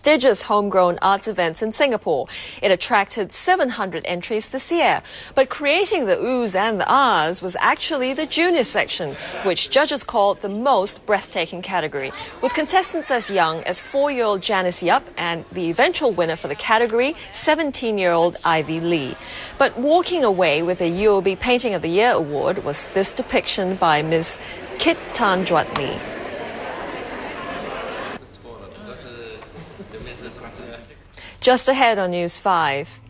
prestigious homegrown arts events in Singapore. It attracted 700 entries this year. But creating the oohs and the ahs was actually the junior section, which judges called the most breathtaking category, with contestants as young as 4-year-old Janice Yap and the eventual winner for the category, 17-year-old Ivy Lee. But walking away with a UOB Painting of the Year award was this depiction by Ms. Kit Tan Juat Lee. Just ahead on News 5.